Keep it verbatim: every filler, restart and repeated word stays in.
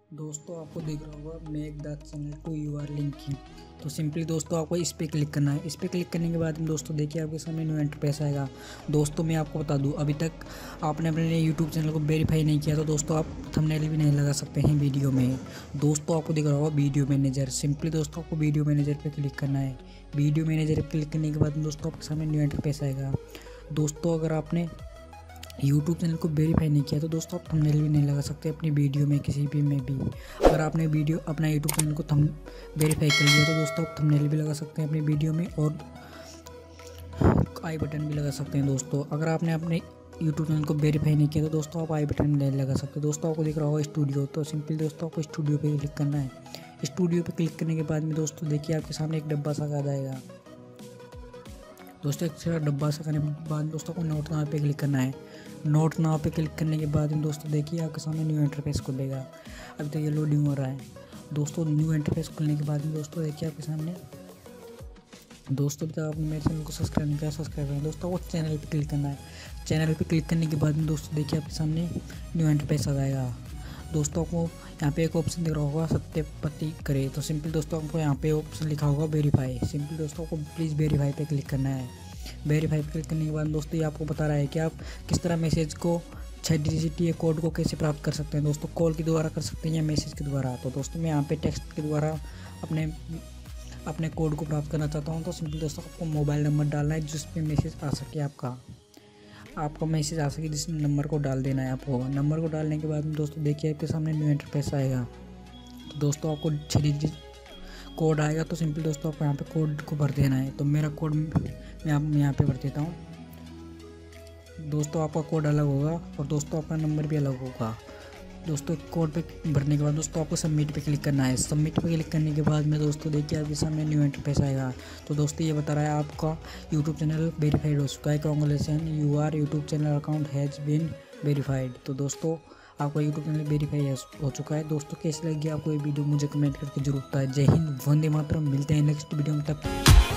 दोस्तों आपको दिख रहा होगा make the channel to your linking. तो सिंपली दोस्तों आपको इस पर क्लिक करना है। इस पर क्लिक करने के बाद में दोस्तों देखिए आपके सामने न्यू इंटरफेस आएगा। दोस्तों मैं आपको बता दूं, अभी तक आपने अपने यूट्यूब चैनल को वेरीफाई नहीं किया तो दोस्तों आप थंबनेल भी नहीं लगा सकते हैं वीडियो में। दोस्तों आपको दिख रहा होगा वीडियो मैनेजर। सिंपली दोस्तों आपको वीडियो मैनेजर पर क्लिक करना है। वीडियो मैनेजर पर क्लिक करने के बाद दोस्तों आपके सामने न्यू इंटरफेस आएगा। दोस्तों अगर आपने यूट्यूब चैनल को वेरीफाई नहीं किया तो दोस्तों आप थंबनेल भी नहीं लगा सकते अपनी वीडियो में, किसी भी में भी। अगर आपने वीडियो अपना यूट्यूब चैनल को थम वेरीफाई कर लिया तो दोस्तों आप थंबनेल भी लगा सकते हैं अपनी वीडियो में और आई बटन भी लगा सकते हैं। दोस्तों अगर आपने अपने यूट्यूब चैनल को वेरीफाई नहीं किया तो दोस्तों आप आई बटन नहीं लगा सकते। दोस्तों आपको दिख रहा होगा स्टूडियो, तो सिंपली दोस्तों आपको स्टूडियो पर क्लिक करना है। स्टूडियो पर क्लिक करने के बाद में दोस्तों देखिए आपके सामने एक डब्बा सा आ जाएगा। दोस्तों एक छोटा डब्बा सा करने के बाद दोस्तों को नोट नाव पे क्लिक करना है। नोट नाव पे क्लिक करने के बाद में दोस्तों देखिए आपके सामने न्यू इंटरफेस खुलेगा। अभी तक ये लोडिंग हो रहा है। दोस्तों न्यू इंटरफेस खुलने के बाद में दोस्तों देखिए आपके सामने दोस्तों अभी तक आपने मेरे चैनल को सब्सक्राइब नहीं किया, सब्सक्राइब करें। दोस्तों वो चैनल पे क्लिक करना है। चैनल पे क्लिक करने के बाद में दोस्तों देखिए आपके सामने न्यू इंटरफेस आ जाएगा। दोस्तों आपको यहाँ पे एक ऑप्शन दिख रहा होगा सत्यापित करे, तो सिंपल दोस्तों आपको यहाँ पे ऑप्शन लिखा होगा वेरीफाई। सिंपल दोस्तों आपको प्लीज़ वेरीफाई पे क्लिक करना है। वेरीफाई पे क्लिक करने के बाद दोस्तों ये आपको बता रहा है कि आप किस तरह मैसेज को छः डिजिट ये कोड को कैसे प्राप्त कर सकते हैं। दोस्तों कॉल के द्वारा कर सकते हैं या मैसेज के द्वारा। तो दोस्तों मैं यहाँ पे टेक्स्ट के द्वारा अपने अपने कोड को प्राप्त करना चाहता हूँ। तो सिंपल दोस्तों आपको मोबाइल नंबर डालना है जिस पे मैसेज आ सके, आपका आपका मैसेज आ सके जिस नंबर को डाल देना है आपको। नंबर को डालने के बाद दोस्तों देखिए आपके सामने न्यू इंटरफेस आएगा। तो दोस्तों आपको छः डिजिट कोड आएगा। तो सिंपल दोस्तों आपको यहाँ पे कोड को भर देना है। तो मेरा कोड मैं आप यहाँ पे भर देता हूँ। दोस्तों आपका कोड अलग होगा और दोस्तों आपका नंबर भी अलग होगा। दोस्तों कोड पे भरने के बाद दोस्तों आपको सबमिट पे क्लिक करना है। सबमिट पे क्लिक करने के बाद में दोस्तों देखिए आपके सामने न्यू इंटरफेस आएगा। तो दोस्तों ये बता रहा है आपका यूट्यूब चैनल वेरीफाइड हो चुका है। Congratulation, your YouTube channel account has been verified. तो दोस्तों आपका यूट्यूब चैनल वेरीफाई हो चुका है। दोस्तों कैसी लगी आपको ये वीडियो मुझे कमेंट करके जरूर बताएं। जय हिंद, वंदे मातरम। मिलते हैं नेक्स्ट वीडियो में, तब